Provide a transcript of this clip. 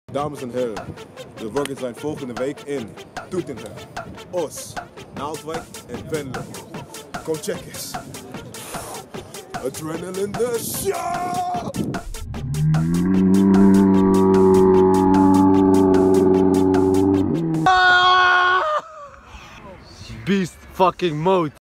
Dames en heren, de vloggers zijn volgende week in Doetinchem, Os, Naaldwijk en Venlo. Kom check eens. Adrenaline the show! Beast fucking mode.